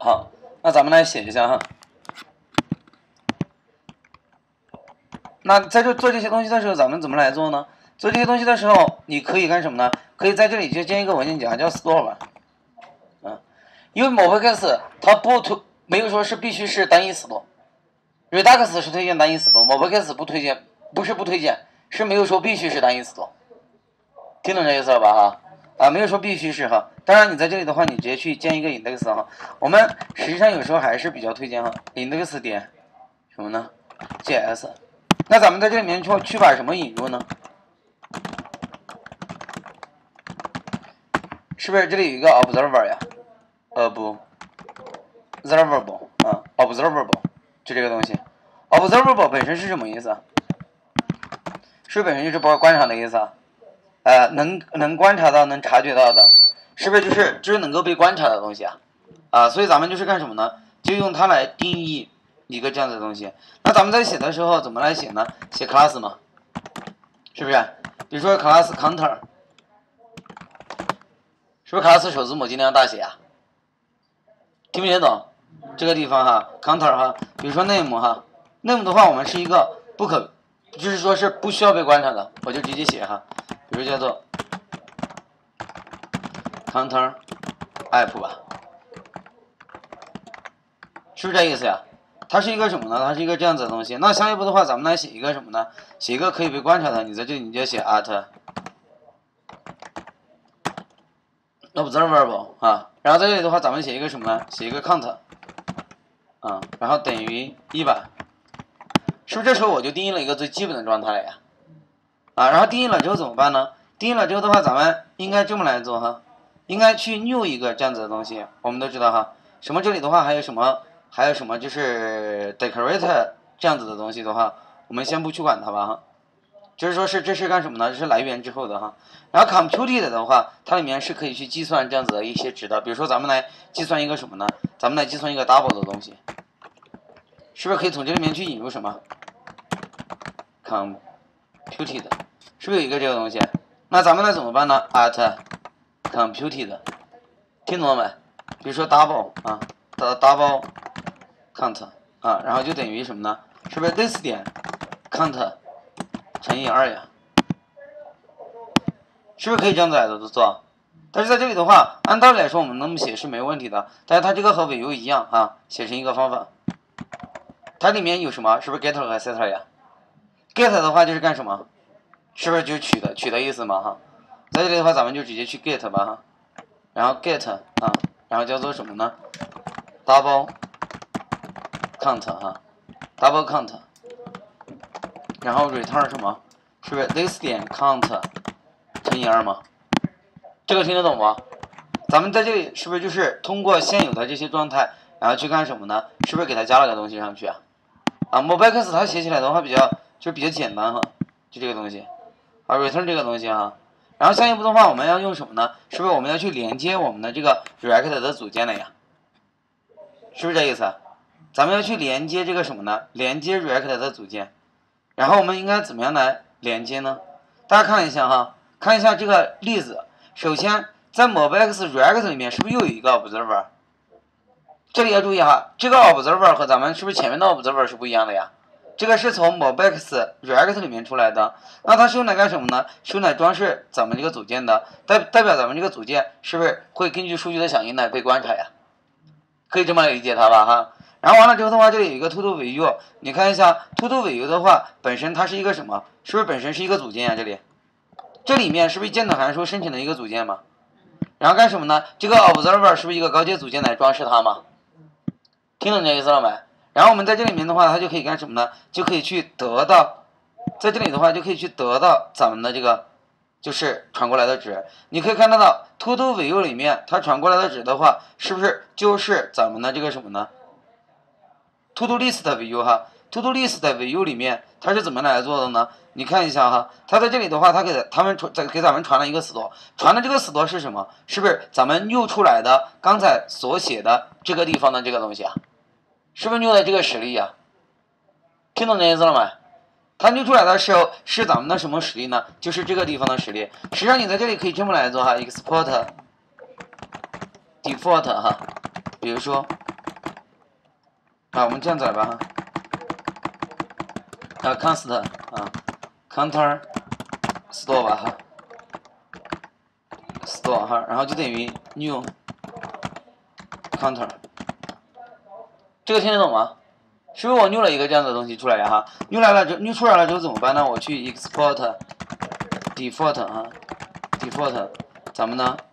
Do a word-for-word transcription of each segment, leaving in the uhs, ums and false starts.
好，那咱们来写一下哈。那在这做这些东西的时候，咱们怎么来做呢？做这些东西的时候，你可以干什么呢？可以在这里就建一个文件夹，叫 store 吧。嗯，因为 MobileX 它不推，没有说是必须是单一 store。Redux 是推荐单一 store，MobileX 不推荐，不是不推荐，是没有说必须是单一 store。听懂这意思了吧哈？啊，没有说必须是哈。当然你在这里的话，你直接去建一个 index 哈。我们实际上有时候还是比较推荐哈 index 点什么呢 ？js。那咱们在这里面去去把什么引入呢？是不是这里有一个 observer 呀 ？observable 啊 ，observable 就这个东西。observable 本身是什么意思啊？是不是本身就是不观察的意思啊？呃，能能观察到、能察觉到的，是不是就是就是能够被观察的东西啊？啊，所以咱们就是干什么呢？就用它来定义一个这样子的东西。那咱们在写的时候怎么来写呢？写 class 嘛，是不是？比如说 class counter， 是不是 class 首字母尽量大写啊？听没听懂？这个地方哈 ，counter 哈，比如说 name 哈 ，name 的话我们是一个不可，就是说是不需要被观察的，我就直接写哈，比如叫做 counter app 吧，是不是这意思呀？它是一个什么呢？它是一个这样子的东西。那下一步的话，咱们来写一个什么呢？写一个可以被观察的。你在这里你就写 at observable 啊，然后在这里的话，咱们写一个什么呢？写一个 count 啊，然后等于一百，是不是这时候我就定义了一个最基本的状态了呀？啊，然后定义了之后怎么办呢？定义了之后的话，咱们应该这么来做哈，应该去 new 一个这样子的东西。我们都知道哈，什么这里的话还有什么？还有什么就是 decorator 这样子的东西的话，我们先不去管它吧哈。就是说是这是干什么呢？这是来源之后的哈。然后 computed 的话，它里面是可以去计算这样子的一些值的。比如说咱们来计算一个什么呢？咱们来计算一个 double 的东西，是不是可以从这里面去引入什么 computed？ 是不是有一个这个东西？那咱们来怎么办呢 ？at computed， 听懂了没？比如说 double 啊 ，double count 啊，然后就等于什么呢？是不是 this 点 count 乘以二呀？是不是可以这样子来的做？但是在这里的话，按道理来说我们那么写是没问题的，但是它这个和 view 一样啊，写成一个方法。它里面有什么？是不是 get 和 set 呀 ？get 的话就是干什么？是不是就是取的取的意思嘛哈？在这里的话，咱们就直接去 get 吧哈，然后 get 啊，然后叫做什么呢 ？double count 哈 ，double count， 然后 return 什么？是不是 this 点 count 乘以二吗？这个听得懂吗？咱们在这里是不是就是通过现有的这些状态，然后去干什么呢？是不是给它加了个东西上去啊？啊 ，MobileX 它写起来的话比较就比较简单哈，就这个东西，啊 ，return 这个东西哈。然后下一步的话，我们要用什么呢？是不是我们要去连接我们的这个 React 的组件了呀？是不是这意思？咱们要去连接这个什么呢？连接 React 的组件。然后我们应该怎么样来连接呢？大家看一下哈，看一下这个例子。首先，在 MobileX React 里面是不是又有一个 observer？ 这里要注意哈，这个 observer 和咱们是不是前面的 observer 是不一样的呀？这个是从 MobileX React 里面出来的，那它是用来干什么呢？是用来装饰咱们这个组件的，代代表咱们这个组件是不是会根据数据的响应来被观察呀？可以这么来理解它吧哈。然后完了之后的话，这里有一个 to do view， 你看一下 to do view 的话，本身它是一个什么？是不是本身是一个组件呀？这里，这里面是不是键等函数生成的一个组件嘛？然后干什么呢？这个 observer 是不是一个高阶组件来装饰它嘛？听懂这意思了没？然后我们在这里面的话，它就可以干什么呢？就可以去得到，在这里的话就可以去得到咱们的这个就是传过来的值。你可以看得到 to do view 里面它传过来的值的话，是不是就是咱们的这个什么呢 ？to do list view 哈 ，to do list view 里面它是怎么来做的呢？你看一下哈，它在这里的话，它给他们传给咱们传了一个 store， 传的这个 store 是什么？是不是咱们又出来的刚才所写的这个地方的这个东西啊？是不是用的这个实例啊？听懂这意思了没？它扭出来的时候是咱们的什么实例呢？就是这个地方的实例。实际上你在这里可以这么来做哈 ，export default 哈，比如说啊，我们这样子来吧哈。啊 ，const 啊 ，counter store 吧哈 ，store 哈，然后就等于 new counter。这个听得懂吗？是不是我 new 了一个这样的东西出来呀哈 ？new 来了之 new 出来了之后怎么办呢？我去 export default 啊 ，default 咱们呢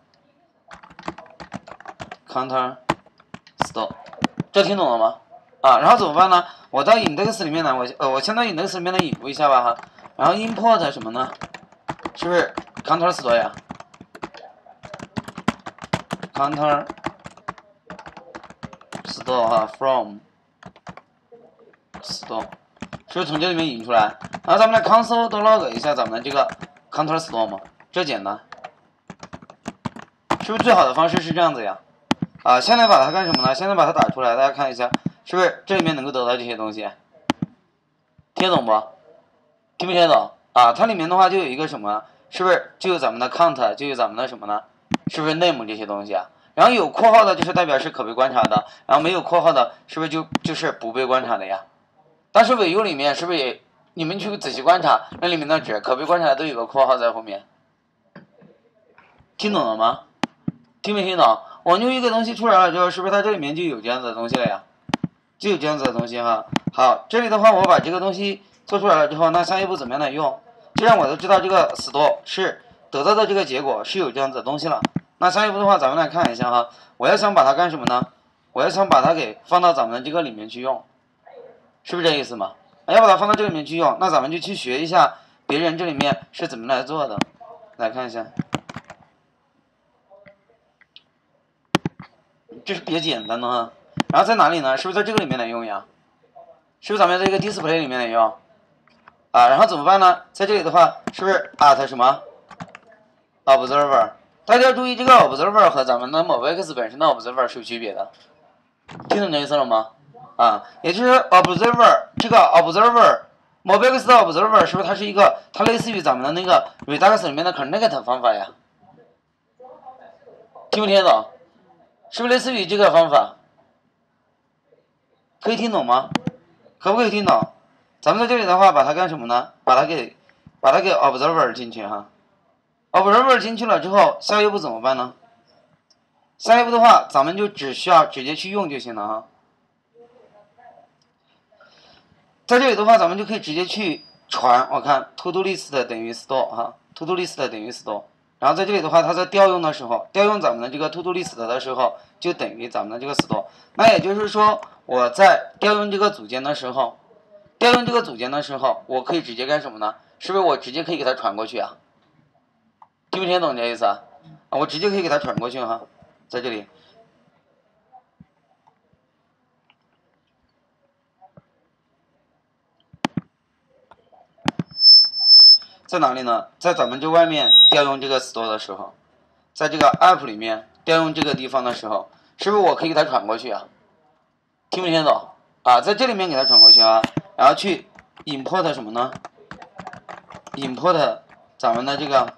counter store， 这听懂了吗？啊，然后怎么办呢？我到 index 里面呢，我呃，我先到 index 里面呢引入一下吧哈，然后 import 什么呢？是不是 counter store 呀 ？counter store 哈 from store， 是不是从这里面引出来？然后咱们来 console log 一下咱们的这个 counter store 嘛，这简单，是不是最好的方式是这样子呀？啊，现在把它干什么呢？现在把它打出来，大家看一下，是不是这里面能够得到这些东西？听得懂不？听不听得懂？啊，它里面的话就有一个什么？是不是就有咱们的 count， 就有咱们的什么呢？是不是 name 这些东西啊？然后有括号的，就是代表是可被观察的；然后没有括号的，是不是就就是不被观察的呀？但是尾 U 里面是不是也你们去仔细观察，那里面的值可被观察的都有个括号在后面？听懂了吗？听没听懂？我用一个东西出来了之后，是不是它这里面就有这样子的东西了呀？就有这样子的东西哈。好，这里的话我把这个东西做出来了之后，那下一步怎么样来用？既然我都知道这个 store 是得到的这个结果是有这样子的东西了，那下一步的话咱们来看一下哈，我要想把它干什么呢？我要想把它给放到咱们这个里面去用，是不是这意思嘛？要把它放到这里面去用，那咱们就去学一下别人这里面是怎么来做的，来看一下。这是比较简单的哈，然后在哪里呢？是不是在这个里面来用呀？是不是咱们在这个 display 里面来用？啊，然后怎么办呢？在这里的话，是不是 at 什么 observer？ 大家要注意，这个 observer 和咱们的 mobx 本身的 observer 是有区别的，听懂这意思了吗？啊，也就是 observer 这个 observer mobx 的 observer 是不是它是一个，它类似于咱们的那个 Redux 里面的 connect 方法呀？听不听得懂？是不是类似于这个方法？可以听懂吗？可不可以听懂？咱们在这里的话，把它干什么呢？把它给，把它给 observer 进去哈。observer 进去了之后，下一步怎么办呢？下一步的话，咱们就只需要直接去用就行了哈。在这里的话，咱们就可以直接去传。我看 to do list 等于 store 哈 ，to do list 等于 store。然后在这里的话，它在调用的时候，调用咱们的这个 to do list 的时候，就等于咱们的这个 store。那也就是说，我在调用这个组件的时候，调用这个组件的时候，我可以直接干什么呢？是不是我直接可以给它传过去啊？听不听懂这意思啊？啊，我直接可以给它传过去哈，在这里。在哪里呢？在咱们这外面调用这个 store 的时候，在这个 app 里面调用这个地方的时候，是不是我可以给它传过去啊？听不听懂啊？在这里面给它传过去啊，然后去 import 什么呢 ？import 咱们的这个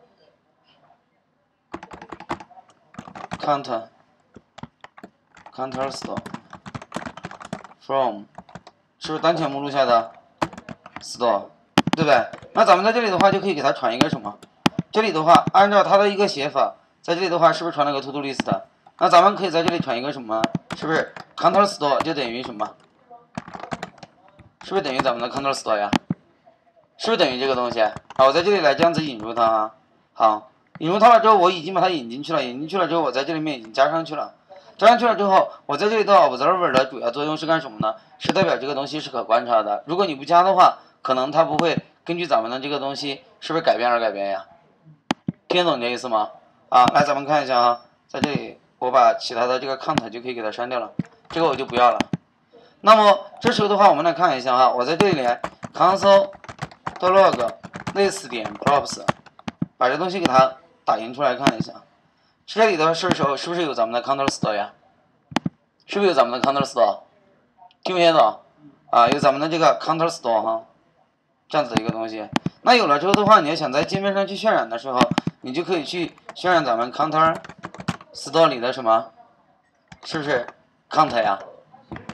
count counter store from 是不是当前目录下的 store？对不对？那咱们在这里的话就可以给它传一个什么？这里的话，按照它的一个写法，在这里的话是不是传了个 to do list？ 那咱们可以在这里传一个什么？是不是 counter store 就等于什么？是不是等于咱们的 counter store 呀？是不是等于这个东西？好，我在这里来这样子引入它啊。好，引入它了之后，我已经把它引进去了。引进去了之后，我在这里面已经加上去了。加上去了之后，我在这里的 observer 的主要作用是干什么呢？是代表这个东西是可观察的。如果你不加的话，可能它不会根据咱们的这个东西是不是改变而改变呀？听懂这意思吗？啊，来咱们看一下啊，在这里我把其他的这个 count 就可以给它删掉了，这个我就不要了。那么这时候的话，我们来看一下哈，我在这里 console log list 点 props 把这东西给它打印出来看一下，这里的是时候是不是有咱们的 counter store 呀？是不是有咱们的 counter store？ 听不听懂？啊，有咱们的这个 counter store 哈。这样子的一个东西，那有了之后的话，你要想在界面上去渲染的时候，你就可以去渲染咱们 counter store 里的什么，是不是 count 呀？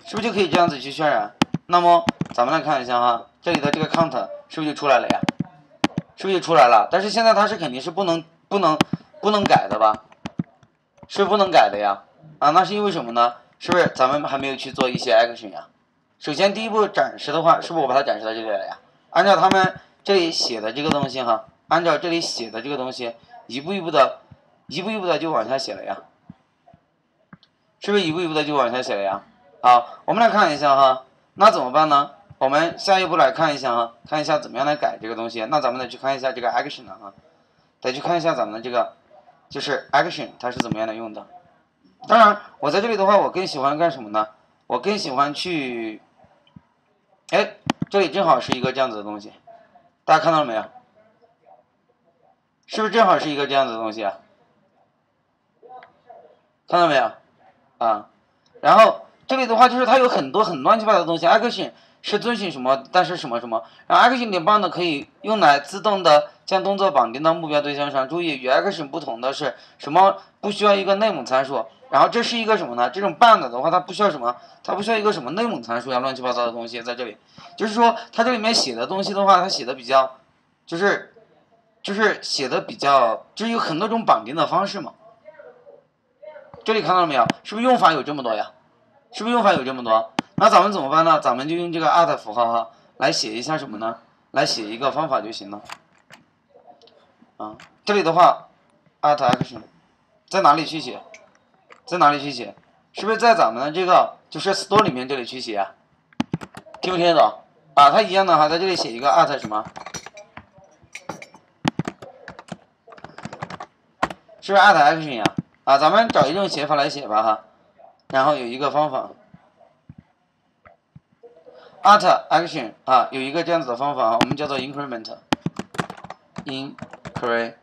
是不是就可以这样子去渲染？那么咱们来看一下哈，这里的这个 count 是不是就出来了呀？是不是就出来了？但是现在它是肯定是不能不能不能改的吧？是不能改的呀。啊，那是因为什么呢？是不是咱们还没有去做一些 action 呀？首先第一步展示的话，是不是我把它展示到这里来呀？按照他们这里写的这个东西哈，按照这里写的这个东西，一步一步的，一步一步的就往下写了呀。是不是一步一步的就往下写了呀？好，我们来看一下哈，那怎么办呢？我们下一步来看一下哈，看一下怎么样来改这个东西。那咱们得去看一下这个 action 啊，得去看一下咱们的这个就是 action 它是怎么样的用的。当然，我在这里的话，我更喜欢干什么呢？我更喜欢去，哎，这里正好是一个这样子的东西，大家看到了没有？是不是正好是一个这样子的东西啊？看到没有？啊，然后这里的话就是它有很多很乱七八糟的东西 ，action 是遵循什么，但是什么什么，然后 action 点 bound 可以用来自动的将动作绑定到目标对象上。注意，与 action 不同的是什么？不需要一个内蒙参数。然后这是一个什么呢？这种 bound 的话，它不需要什么？它不需要一个什么内蒙参数呀，乱七八糟的东西在这里。就是说，它这里面写的东西的话，它写的比较，就是就是写的比较，就是有很多种绑定的方式嘛。这里看到了没有？是不是用法有这么多呀？是不是用法有这么多？那咱们怎么办呢？咱们就用这个 at 符号哈来写一下什么呢？来写一个方法就行了。啊，这里的话 at action 在哪里去写？在哪里去写？是不是在咱们的这个就是 store 里面这里去写啊？听不听得懂？啊，它一样的哈，在这里写一个 at 什么？是不是 at action 呀？啊，咱们找一种写法来写吧哈，然后有一个方法 at action 啊，有一个这样子的方法啊，我们叫做 increment increment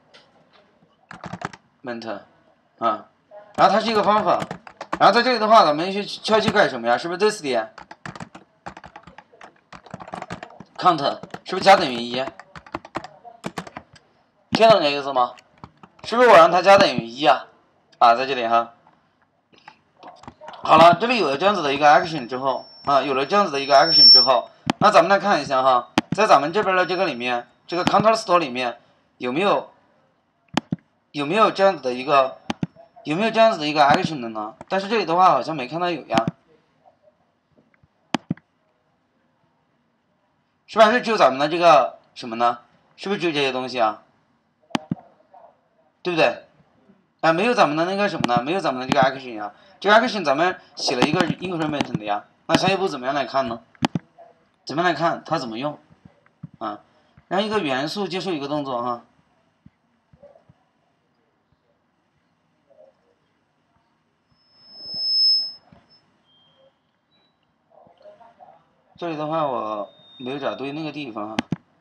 啊，然后它是一个方法，然后在这里的话，咱们去需要去干什么呀？是不是 this 点 count 是不是加等于一？听懂这个意思吗？是不是我让它加等于一啊？啊，在这里哈，好了，这里有了这样子的一个 action 之后啊，有了这样子的一个 action 之后，那咱们来看一下哈，在咱们这边的这个里面，这个 counter store 里面有没有有没有这样子的一个有没有这样子的一个 action 的呢？但是这里的话好像没看到有呀，是不是还是只有咱们的这个什么呢？是不是只有这些东西啊？对不对？啊，没有咱们的那个什么呢？没有咱们的这个 action 呀。这个 action 咱们写了一个 increment 的呀。那下一步怎么样来看呢？怎么样来看它怎么用？啊，让一个元素接受一个动作哈。这里的话我没有找对那个地方哈。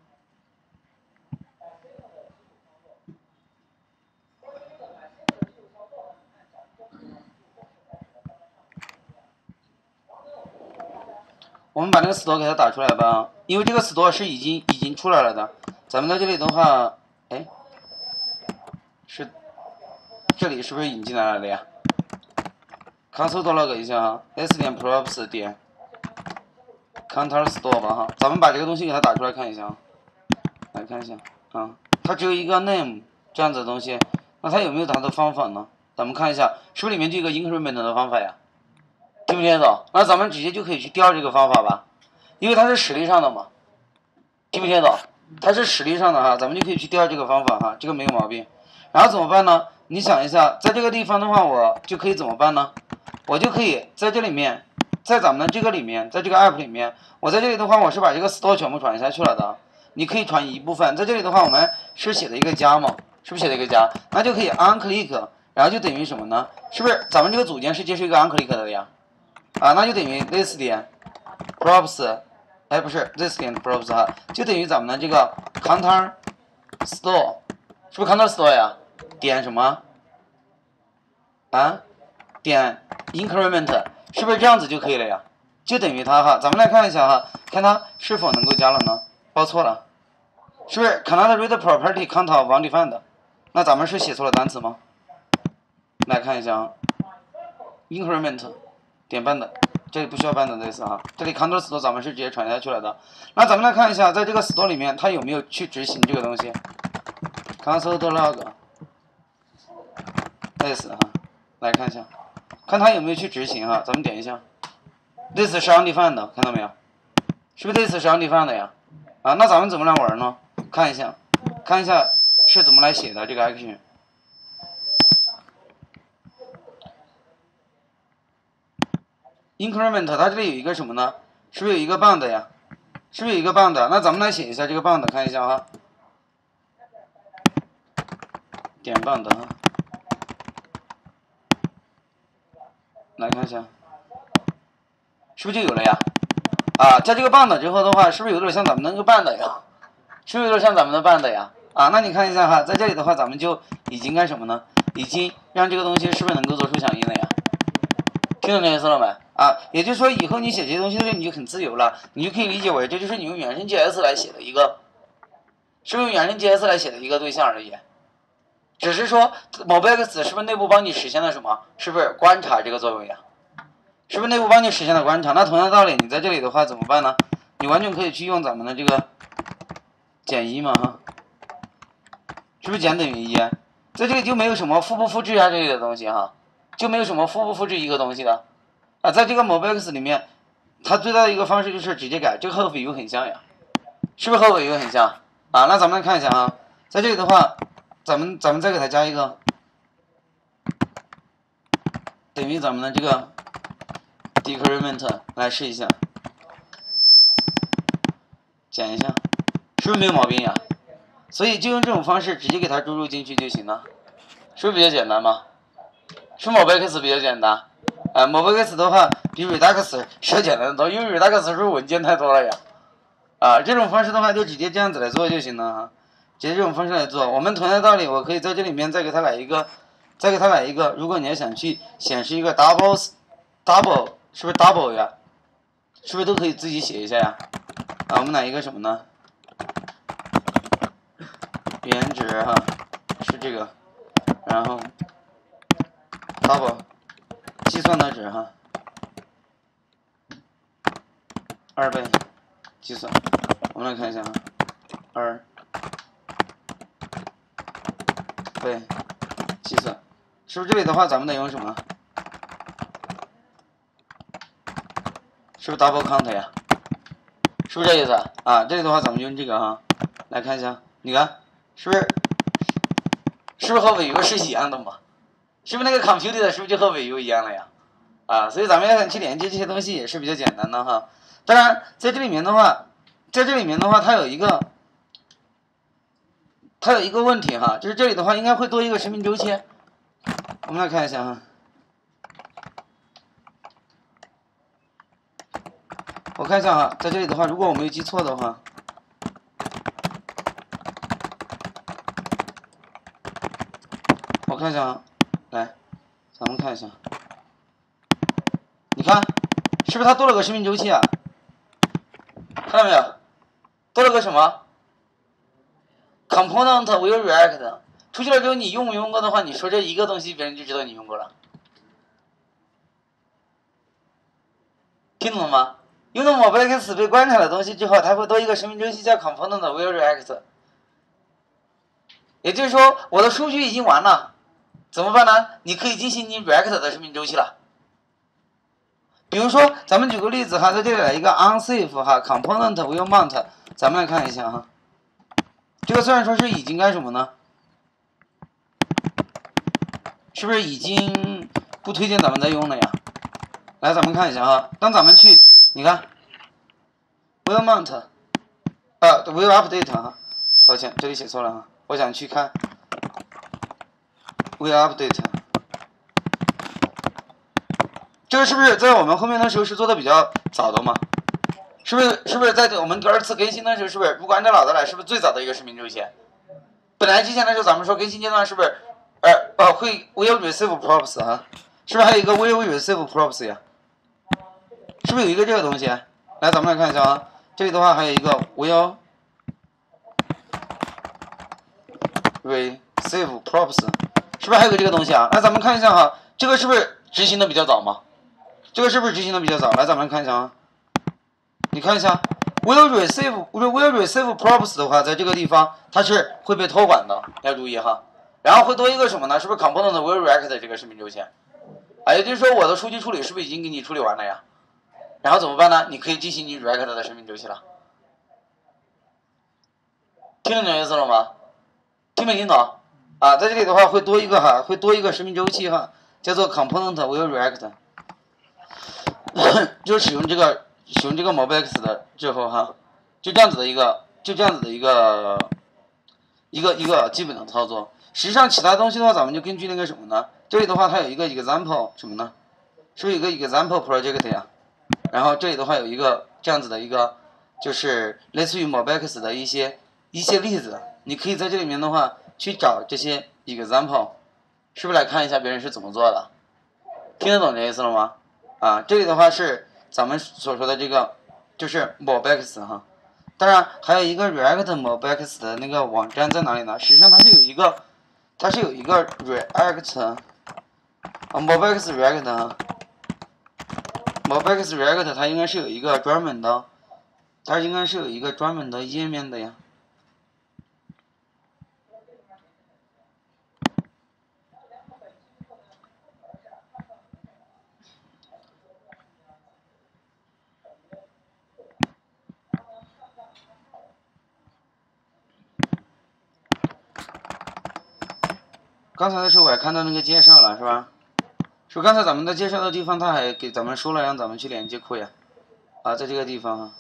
我们把这个 store 给它打出来吧，因为这个 store 是已经已经出来了的。咱们在这里的话，哎，是这里是不是引进来了的呀 ？console log 一下哈 ，s 点 props 点 counter store 吧哈，咱们把这个东西给它打出来看一下啊，来看一下啊，它只有一个 name 这样子的东西，那它有没有它的方法呢？咱们看一下，是不是里面就有一个 increment 的方法呀？听不听得懂？那咱们直接就可以去调这个方法吧，因为它是实例上的嘛。听不听得懂？它是实例上的哈，咱们就可以去调这个方法哈，这个没有毛病。然后怎么办呢？你想一下，在这个地方的话，我就可以怎么办呢？我就可以在这里面，在咱们的这个里面，在这个 app 里面，我在这里的话，我是把这个 store 全部传下去了的。你可以传一部分，在这里的话，我们是写的一个加嘛，是不是写的一个加？那就可以 unclick， 然后就等于什么呢？是不是咱们这个组件是接受一个 unclick 的呀？啊，那就等于 this 点 props， 哎，不是 this 点 props 哈，就等于咱们的这个 counter store， 是不是 counter store 呀？点什么？啊，点 increment， 是不是这样子就可以了呀？就等于它哈，咱们来看一下哈，看它是否能够加了呢？报错了，是不是 cannot read property count of undefined？ 那咱们是写错了单词吗？来看一下啊 ，increment。点半的， 这里不需要 bind this 哈，这里 control store 咱们是直接传下去了的。那咱们来看一下，在这个 store 里面，它有没有去执行这个东西 ？console log this 哈，来看一下，看它有没有去执行哈。咱们点一下 ，this 是 undefined 的，看到没有？是不是 this 是 undefined 的呀？啊，那咱们怎么来玩呢？看一下，看一下是怎么来写的这个 action。increment 它这里有一个什么呢？是不是有一个 bound 呀？是不是有一个 bound？那咱们来写一下这个 bound， 看一下哈。点 bound 哈，来看一下，是不是就有了呀？啊，在这个 bound 之后的话，是不是有点像咱们那个 bound 呀？是不是有点像咱们的 bound 呀？啊，那你看一下哈，在这里的话，咱们就已经干什么呢？已经让这个东西是不是能够做出响应了呀？听懂这意思了没？啊，也就是说以后你写这些东西的时候你就很自由了，你就可以理解为这就是你用原生 J S 来写的一个，是不是用原生 J S 来写的一个对象而已？只是说 MobiX 是不是内部帮你实现了什么？是不是观察这个作用呀？是不是内部帮你实现了观察？那同样的道理，你在这里的话怎么办呢？你完全可以去用咱们的这个减一嘛哈，是不是减等于一？在这里就没有什么复不复制啊这类的东西哈，就没有什么复不复制一个东西的啊。在这个 MobiX 里面，它最大的一个方式就是直接改，这个和 Vue 很像呀，是不是和 Vue 很像啊？那咱们来看一下啊，在这里的话，咱们咱们再给它加一个等于咱们的这个 decrement 来试一下，减一下，是不是没有毛病呀？所以就用这种方式直接给它注入进去就行了，是不是比较简单吗？是 MobiX 比较简单，呃 ，MobiX 的话比 Redux 是要简单的多，因为 Redux 是不是文件太多了呀？啊，这种方式的话就直接这样子来做就行了哈，直接这种方式来做。我们同样的道理，我可以在这里面再给它来一个，再给它来一个。如果你要想去显示一个 double double， 是不是 double 呀？是不是都可以自己写一下呀？啊，我们来一个什么呢？原值哈是这个，然后 double 计算的值哈，二倍计算，我们来看一下哈，二倍计算，是不是这里的话咱们得用什么？是不是 double count 呀？是不是这意思啊？这里的话咱们就用这个哈，来看一下，你看。是不是？是不是和 Vue 是一样的嘛？是不是那个 computed 是不是就和 Vue 一样了呀？啊，所以咱们要想去连接这些东西也是比较简单的哈。当然，在这里面的话，在这里面的话，它有一个，它有一个问题哈，就是这里的话应该会多一个生命周期。我们来看一下哈，我看一下哈，在这里的话，如果我没有记错的话。我看一下啊，来，咱们看一下，你看，是不是它多了个生命周期啊？看到没有？多了个什么 ？Component will react。出去了之后，你用没用过的话，你说这一个东西，别人就知道你用过了。听懂了吗？用到 MobiX 被观察的东西之后，它会多一个生命周期叫 Component will react。也就是说，我的数据已经完了。怎么办呢？你可以进行你 React 的生命周期了。比如说，咱们举个例子哈，在这里来一个 unsafe 哈 component will mount， 咱们来看一下哈。这个虽然说是已经干什么呢？是不是已经不推荐咱们再用了呀？来，咱们看一下哈。当咱们去，你看 will mount， 啊 will update 哈，抱歉，这里写错了哈，我想去看。will update， 这个是不是在我们后面的时候是做的比较早的嘛？是不是？是不是在我们第二次更新的时候，是不是如果按照老的来，是不是最早的一个生命周期？本来之前的时候咱们说更新阶段是不是，呃呃会 will receive props 哈，是不是还有一个 will receive props 呀？是不是有一个这个东西？来，咱们来看一下啊，这里的话还有一个 will receive props。是不是还有个这个东西啊？那咱们看一下哈，这个是不是执行的比较早嘛？ 这个是不是执行的比较早？来，咱们看一下啊，你看一下 ，will receive will receive props 的话，在这个地方它是会被托管的，要注意哈。然后会多一个什么呢？是不是 component will react 这个视频周期？啊，也就是说我的数据处理是不是已经给你处理完了呀？然后怎么办呢？你可以进行你 react 的生命周期了。听得懂意思了吗？听没听懂？啊，在这里的话会多一个哈，会多一个生命周期哈，叫做 component will react， 就使用这个使用这个 MobX 的之后哈，就这样子的一个就这样子的一个一个一个基本的操作。实际上其他东西的话，咱们就根据那个什么呢？这里的话它有一个 example 什么呢？是不是有一个 example project 呀？然后这里的话有一个这样子的一个，就是类似于 MobX 的一些一些例子，你可以在这里面的话去找这些 example， 是不是来看一下别人是怎么做的？听得懂这意思了吗？啊，这里的话是咱们所说的这个就是 MobX 哈。当然还有一个 React MobX 的那个网站在哪里呢？实际上它是有一个，它是有一个 React 啊 MobX React 啊。MobX React 它应该是有一个专门的，它应该是有一个专门的页面的呀。刚才的时候我也看到那个介绍了，是吧？是不是刚才咱们在介绍的地方，他还给咱们说了，让咱们去连接库呀。啊，在这个地方啊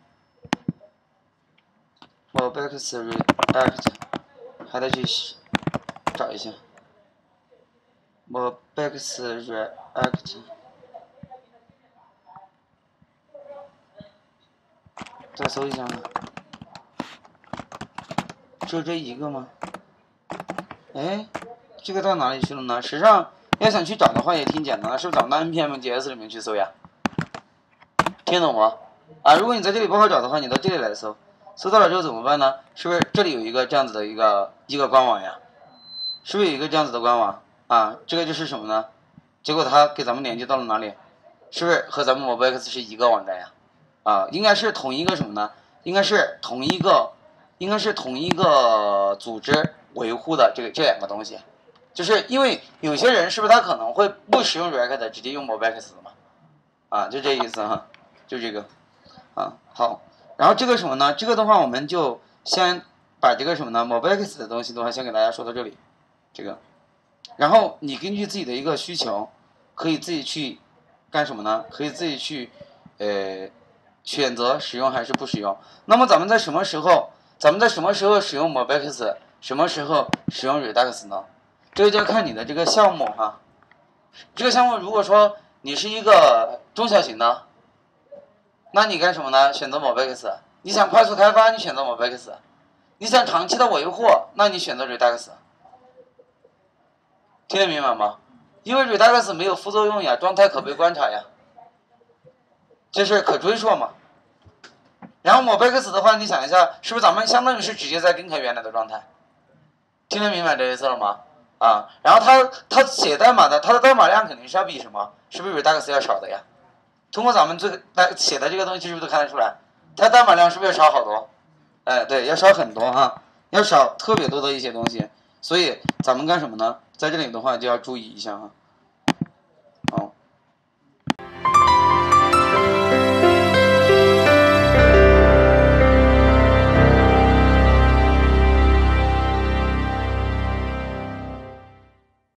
，MobX React， 还得去找一下 MobX React， 再搜一下呢，就这一个吗？哎，这个到哪里去了呢？实际上要想去找的话也挺简单的，是不是咱们到 N P M J S 里面去搜呀？听懂吗？啊，如果你在这里不好找的话，你到这里来搜，搜到了之后怎么办呢？是不是这里有一个这样子的一个一个官网呀？是不是有一个这样子的官网啊？这个就是什么呢？结果它给咱们连接到了哪里？是不是和咱们 MobX 是一个网站呀？啊，应该是同一个什么呢？应该是同一个，应该是同一个组织维护的这个这两个东西。就是因为有些人是不是他可能会不使用 React， 直接用 MobX 的嘛？啊，就这意思哈，就这个，啊，好，然后这个什么呢？这个的话我们就先把这个什么呢 MobX 的东西的话先给大家说到这里，这个，然后你根据自己的一个需求，可以自己去干什么呢？可以自己去呃选择使用还是不使用。那么咱们在什么时候，咱们在什么时候使用 MobX， 什么时候使用 Redux 呢？这个就要看你的这个项目哈。这个项目如果说你是一个中小型的，那你干什么呢？选择 MobX。你想快速开发，你选择 MobX。你想长期的维护，那你选择 Redux。听得明白吗？因为 Redux 没有副作用呀，状态可被观察呀，这是可追溯嘛。然后 MobX 的话，你想一下，是不是咱们相当于是直接在更改原来的状态？听得明白这意思了吗？啊，然后它它写代码的，它的代码量肯定是要比什么？是不是 Redux 要少的呀？通过咱们这个来写的这个东西，是不是都看得出来？它代码量是不是要少好多？哎，对，要少很多哈，要少特别多的一些东西。所以咱们干什么呢？在这里的话就要注意一下哈。